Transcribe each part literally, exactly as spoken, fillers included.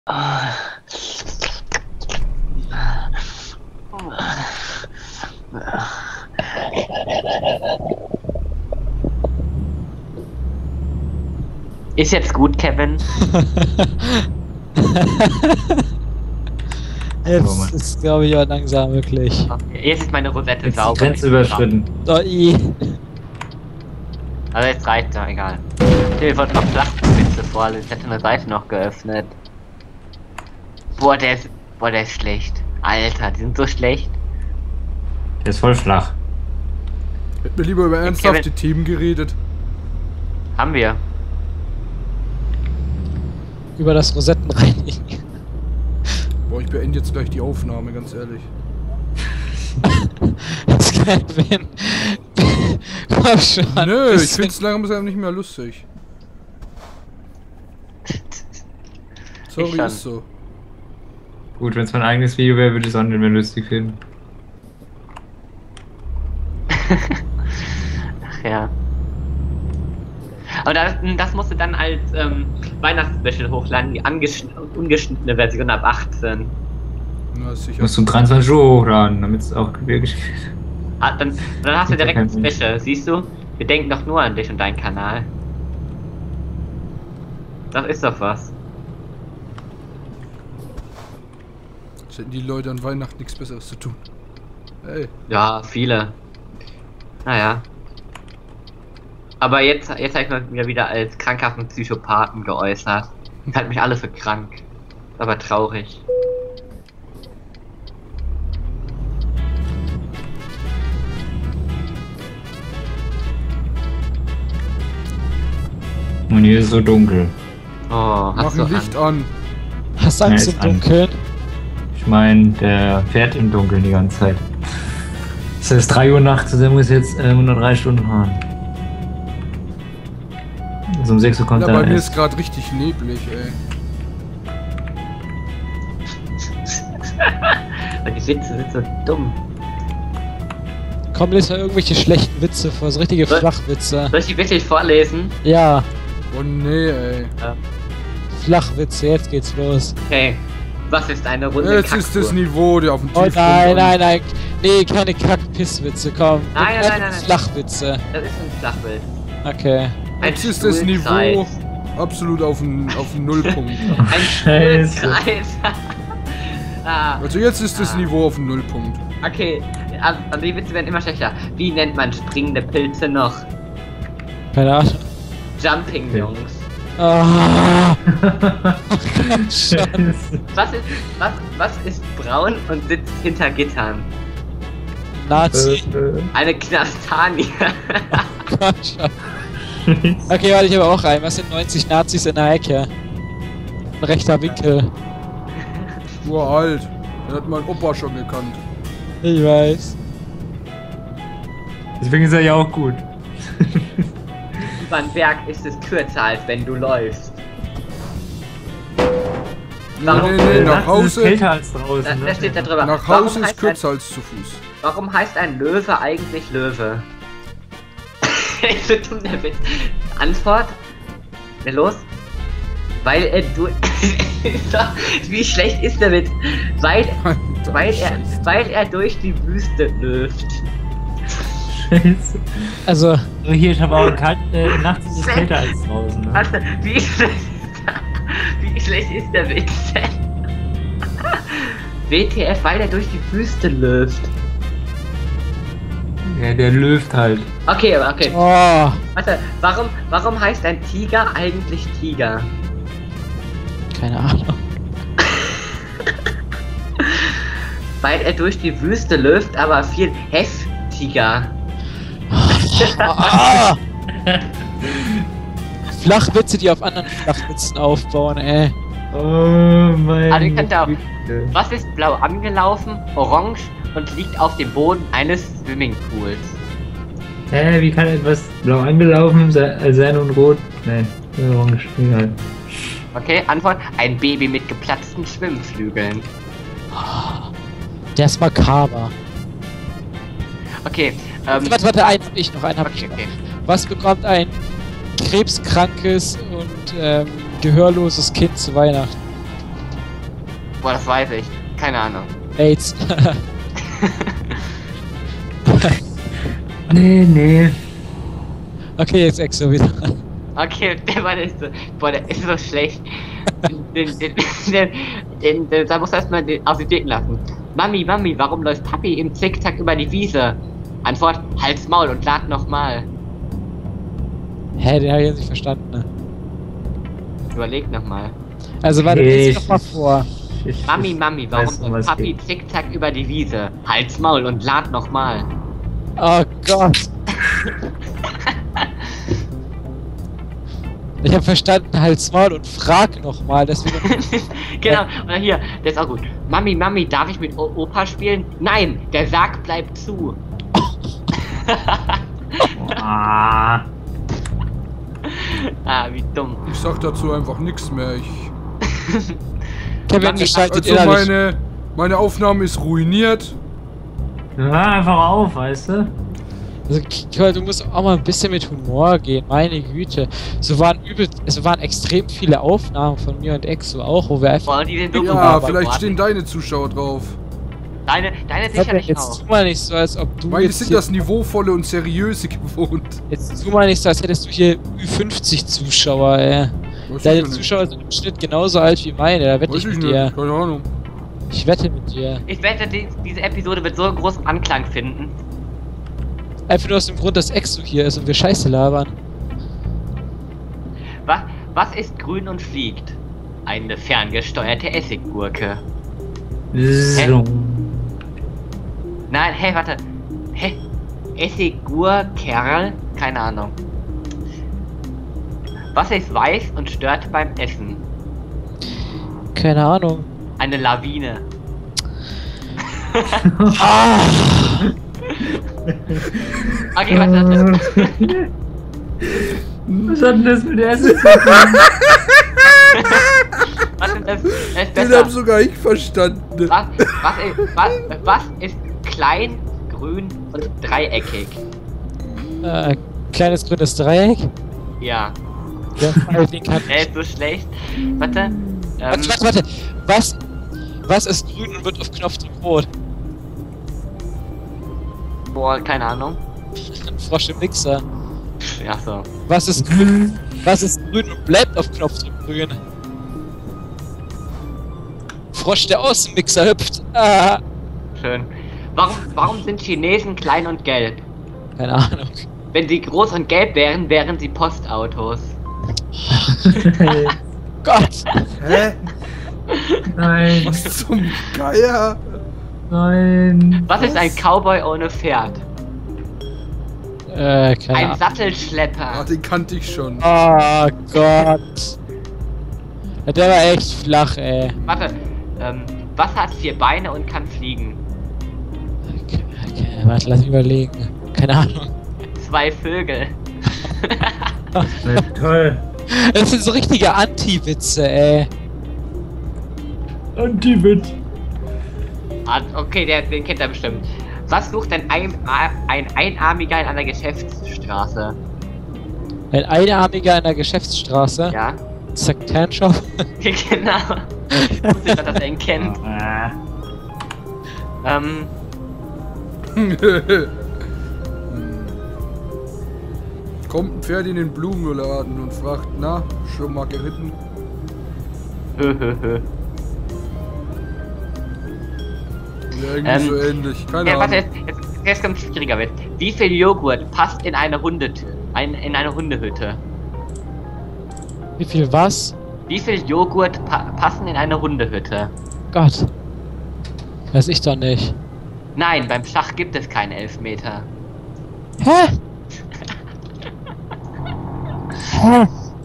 Ist jetzt gut, Kevin? Jetzt ist, glaube ich, auch langsam wirklich. Okay, jetzt ist meine Rosette Jetzt sauber. die Grenze überschritten. So, i. Also jetzt reicht's ja, egal. Ich wollte noch Flachwitze vorlesen, ich hätte eine Seite noch geöffnet. Boah, der ist, boah, der ist schlecht. Alter, die sind so schlecht. Der ist voll flach. Hätten wir lieber über ernsthafte Kevin. Themen geredet. Haben wir. Über das Rosettenreinigen. Boah, ich beende jetzt gleich die Aufnahme, ganz ehrlich. Das kann Kevin. Komm schon. Nö, ich bisschen- find's langsam nicht mehr lustig. Sorry, Ich schon. ist so. Gut, wenn es mein eigenes Video wäre, würde ich es auch nicht mehr lustig finden. Ach ja. Aber das, das musst du dann als ähm, Weihnachtsspecial hochladen, die ungeschnittene Version ab achtzehn. Na, ist sicher. Musst du um dreiundzwanzig Uhr hochladen, damit es auch wirklich. Ah, dann, dann hast du direkt ein Kein Mensch. Special, siehst du? Wir denken doch nur an dich und deinen Kanal. Das ist doch was. Jetzt hätten die Leute an Weihnachten nichts Besseres zu tun. Ey. Ja, viele. Naja. Aber jetzt, jetzt habe ich mich mir wieder als krankhaften Psychopathen geäußert. Das hat mich alle für krank. Aber traurig. Und hier ist so dunkel. Oh, Mach hast du ein Licht an. an. Hast Angst Ja, im ist an. Dunkeln? Ich meine, der fährt im Dunkeln die ganze Zeit. Es ist drei Uhr nachts, der muss jetzt äh, hundertdrei Stunden fahren. Also um sechs Uhr kommt Ja, er bei mir erst. ist gerade richtig neblig, ey. Die Witze sind so dumm. Komm, lies mal irgendwelche schlechten Witze vor, so richtige Was? Flachwitze. Soll ich die wirklich vorlesen? Ja, Oh nee, ey. Flachwitze, jetzt geht's los. Okay. Was ist eine runde Jetzt ist das Kacktour? Niveau, der auf dem Oh Tiefpunkt nein, an- nein, nein. Nee, keine Kack-Pisswitze, komm. Nein, nein, Einfach nein, nein, nein. Flachwitze. Das ist ein Flachbild. Okay. Ein Jetzt ist das Stuhlkreis. Niveau absolut auf dem auf dem Nullpunkt. Ein Scheiße. Stuhlkreis. ah, Also jetzt ist das Ah. Niveau auf dem Nullpunkt. okay. Also also die Witze werden immer schlechter. Wie nennt man springende Pilze noch? Keine Ahnung. Jumping Okay. Jungs. Ah. Schon. Scheiße. Was ist, was, was ist braun und sitzt hinter Gittern? Nazi. Äh, Eine Knastanie. Komm schon. Okay, warte, ich habe auch rein. Was sind neunzig Nazis in der Ecke? Ein rechter Winkel. Uralt. Den hat mein Opa schon gekannt. Ich weiß. Deswegen ist er ja auch gut. Über den Berg ist es kürzer, als wenn du läufst. Warum, Nee, nee, Äh, nach nachts ist es Hause. kälter als draußen. da, ne? da steht da drüber. Nach warum Hause ist heißt ein, kürzer als zu Fuß. warum heißt ein Löwe eigentlich Löwe? Ich bin dumm, der Witz. Antwort? Wer los? Weil er du. Wie schlecht ist der Witz? Weil, weil, er, weil er durch die Wüste läuft. Scheiße. Also, So, hier, ich habe auch kalt, äh, nachts ist es kälter als draußen. Ne? Also, wie schlecht ist der, wie schlecht ist der Witz denn? W T F, weil er durch die Wüste läuft. Ja, der löft halt. Okay, okay. oh, Warte, warum, warum heißt ein Tiger eigentlich Tiger? keine Ahnung. Weil er durch die Wüste läuft, aber viel heftiger. Ah! Flachwitze, die auf anderen Flachwitzen aufbauen, ey. Oh mein Ah, den kennt ihr auch. Güte. Was ist blau angelaufen, orange und liegt auf dem Boden eines Swimmingpools? Hä, wie kann etwas blau angelaufen se- äh, sein und rot? Nein, orange. Egal. Okay, Antwort: Ein Baby mit geplatzten Schwimmflügeln. Der ist makaber. Okay, ähm. warte, warte, einen hab ich noch, einen hab Okay, ich okay. noch. Was bekommt ein krebskrankes und ähm, gehörloses Kind zu Weihnachten? Boah, das weiß ich. Keine Ahnung. AIDS. Nee, nee. Okay, jetzt Exo wieder. Okay, der war nicht so. Boah, der ist so schlecht. Den, den, den, den, den, da muss erstmal auf die Dicken lassen. Mami, Mami, warum läuft Papi im Zickzack über die Wiese? Antwort, halt's Maul und lad nochmal. Hä, den hab ich jetzt nicht verstanden, ne? Überleg nochmal. Also warte, lies noch mal vor. Ich, Mami, ich Mami, warum weiß, um läuft was Papi geht. Zickzack über die Wiese? Halt's Maul und lad nochmal. Oh Gott. Ich hab verstanden, halt's Maul und frag nochmal, deswegen... Genau, oder hier, der ist auch gut. Mami, Mami, darf ich mit o Opa spielen? Nein, der Sarg bleibt zu. Ah, Ah, wie dumm. Ich sag dazu einfach nichts mehr. Ich, Kevin, Mami, du schaltet also innerlich... meine, meine Aufnahme ist ruiniert. hör einfach auf, weißt du? Also, Kevin, du musst auch mal ein bisschen mit Humor gehen, meine Güte. So waren übel... Es waren extrem viele Aufnahmen von mir und Exo auch, wo wir einfach... Boah, die sind dumm. Ja, geworden. vielleicht stehen deine Zuschauer drauf. Deine, deine Kevin, sicherlich jetzt auch. tu mal nicht so, als ob du Meine jetzt sind hier, das Niveauvolle und Seriöse gewohnt. jetzt tu mal nicht so, als hättest du hier Ü fünfzig Zuschauer, ey. Weiß Deine ich nicht. Zuschauer sind im Schnitt genauso alt wie meine, da wette Weiß ich ich mit nicht, dir. keine Ahnung. Ich wette mit dir. Ich wette, die, diese Episode wird so einen großen Anklang finden. Einfach nur aus dem Grund, dass Exo hier ist und wir Scheiße labern. Was, was ist grün und fliegt? Eine ferngesteuerte Essiggurke. So. Nein, hey, warte. Hä? Essiggurkerl? Keine Ahnung. Was ist weiß und stört beim Essen? Keine Ahnung. Eine Lawine. Ah! Okay, warte. Was hat denn das mit der Essen zu tun? Was ist das? Das ist Den besser. hab sogar ich verstanden. Was, was, ist, was, was ist klein, grün und dreieckig? Äh, kleines grünes Dreieck. Ja, Der Fall, den kann der ist so schlecht. Warte. Ähm, Warte, warte, warte. Was, was ist grün und wird auf Knopfdruck rot? boah, keine Ahnung. Ein Frosch im Mixer. Ja, so. Was ist grün? Was ist grün und bleibt auf Knopfdruck grün? Frosch, der aus dem Mixer hüpft. Ah. Schön. Warum, warum sind Chinesen klein und gelb? Keine Ahnung. Wenn sie groß und gelb wären, wären sie Postautos. Gott. Hä? Nein, Was zum Geier? nein. Was ist ein Cowboy ohne Pferd? Äh, keine Ein Ahnung. Sattelschlepper. Ah, den kannte ich schon. Oh Gott. Ja, der war echt flach, ey. Warte. Ähm, was hat vier Beine und kann fliegen? Okay, okay, warte, lass mich überlegen. Keine Ahnung. Zwei Vögel. Ja, toll. Das sind so richtige Anti-Witze, ey. Anti-Witz. Ah, okay, der, den kennt er bestimmt. Was sucht denn ein, ein Einarmiger in einer Geschäftsstraße? Ein Einarmiger in der Geschäftsstraße. Ja, Second-Shop. genau. Ich wusste nicht, dass er ihn kennt. Ah, Ähm, Kommt ein Pferd in den Blumenladen und fragt, na, schon mal geritten? hö, hö, hö. Ja, irgendwie Ähm, so ähnlich. Keine Ja, warte, Ahnung. jetzt, jetzt, jetzt kommt schwieriger wird. Wie viel Joghurt passt in eine Hundetü ein, in eine Hundehütte? Wie viel was? Wie viel Joghurt pa passen in eine Hundehütte? Gott. Weiß ich doch nicht. Nein, beim Schach gibt es keinen Elfmeter. Hä? Hä?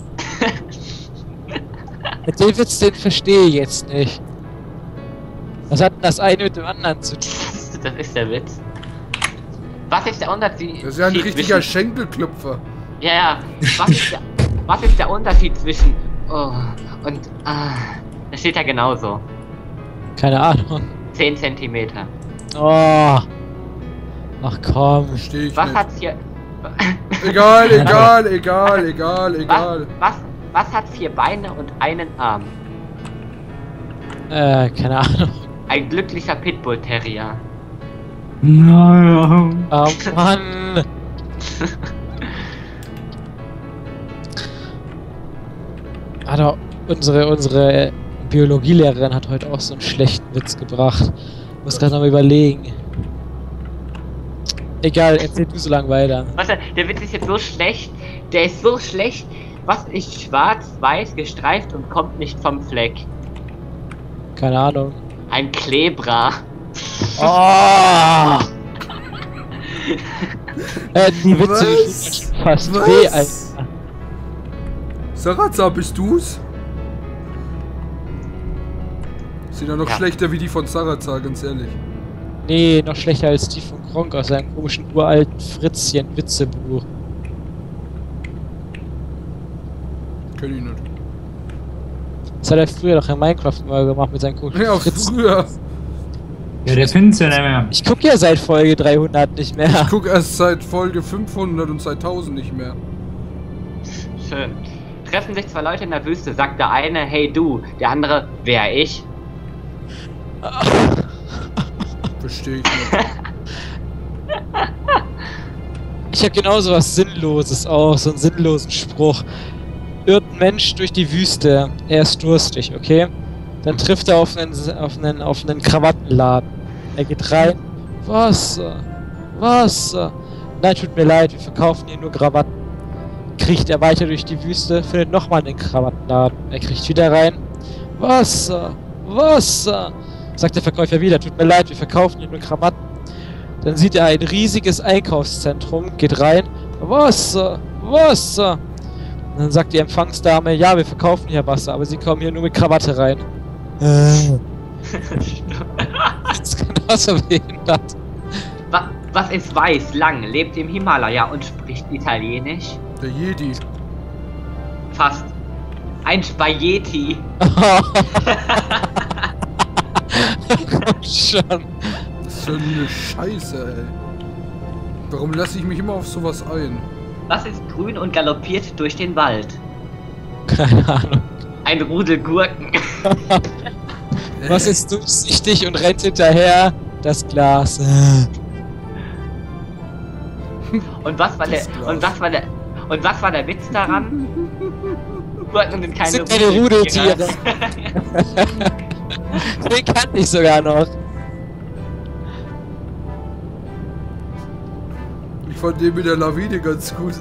Den Witz, den verstehe ich jetzt nicht. Was hat denn das eine mit dem anderen zu tun? Das ist der Witz. Was ist der Unterschied? Das ist ja ein richtiger zwischen, Schenkelklopfer. Ja, ja. Was ist, der, was ist der Unterschied zwischen oh und ah? Das steht ja genauso. Keine Ahnung. zehn Zentimeter. Oh. Ach komm. Verstehe ich Was nicht. hat hier. Egal, egal, egal, egal, Was, egal. was, was hat vier Beine und einen Arm? Äh, keine Ahnung. Ein glücklicher Pitbull-Terrier. Naja. Oh Mann. Alter, unsere, unsere Biologielehrerin hat heute auch so einen schlechten Witz gebracht. Muss gerade noch mal überlegen. Egal, erzähl du so lang weiter. Warte, der Witz ist jetzt so schlecht. Der ist so schlecht. Was ist schwarz, weiß, gestreift und kommt nicht vom Fleck? Keine Ahnung. Ein Klebra. Oh! äh, die Witze, die Was? tun mir fast Was? weh, Alter. Sarazza, bist du's? Sind ja noch Ja. schlechter wie die von Sarazza, ganz ehrlich. Nee, noch schlechter als die von Kronk aus seinem komischen uralten Fritzchen-Witzebuch. Kenn ich nicht. Das hat er früher doch in Minecraft mal gemacht mit seinen komischen Ja, Fritzen. früher. Ja, der findet's ja nicht mehr. Ich guck ja seit Folge dreihundert nicht mehr. Ich guck erst seit Folge fünfhundert und seit tausend nicht mehr. Schön. Treffen sich zwei Leute in der Wüste, sagt der eine, hey du, der andere, wer ich? Verstehe ich nicht. Ich hab genauso was Sinnloses auch, so einen sinnlosen Spruch. Irrt ein Mensch durch die Wüste, er ist durstig, okay? Dann trifft er auf einen, auf einen, auf einen Krawattenladen. Er geht rein. Wasser, Wasser. Nein, tut mir leid, wir verkaufen hier nur Krawatten. Kriecht er weiter durch die Wüste, findet nochmal einen Krawattenladen. Er kriecht wieder rein. Wasser, Wasser. Sagt der Verkäufer wieder, tut mir leid, wir verkaufen hier nur Krawatten. Dann sieht er ein riesiges Einkaufszentrum, geht rein. Wasser, Wasser. Und dann sagt die Empfangsdame, ja, wir verkaufen hier Wasser, aber sie kommen hier nur mit Krawatte rein. Äh. Das ist genauso behindert. Was, was ist weiß, lang, lebt im Himalaya und spricht Italienisch? Der Jedi. Fast. Ein Spaghetti. Komm schon. Das ist ja eine Scheiße, ey. Warum lasse ich mich immer auf sowas ein? Was ist grün und galoppiert durch den Wald? Keine Ahnung. Ein Rudel Gurken. Was ist durchsichtig und rennt hinterher? Das Glas. Und was war der Das Glas. und was war der und was war der Witz daran? Gurken sind keine Sind keine Rudeltiere. Den kannte ich sogar noch. Ich fand den mit der Lawine ganz gut.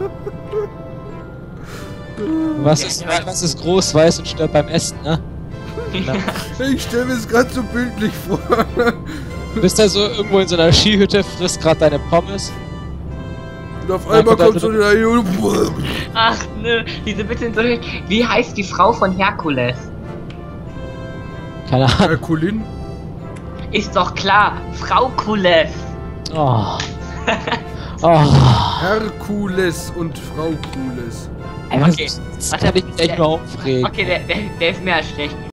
Was ist, was ist groß, weiß und stirbt beim Essen, ne? Ich stell mir es gerade so bildlich vor. Du bist da so irgendwo in so einer Skihütte, frisst gerade deine Pommes. Und auf einmal Ja, kommt so der Junge. Ach nö, diese Witze sind so schlecht. Wie heißt die Frau von Herkules? Keine Ahnung. Herkulin? Ist doch klar, Frau Kules. Oh. Oh. Herkules und Frau Kules. Ey, Okay. das kann ich mich echt nur aufregen. Okay, der, der, der ist mehr als schlecht.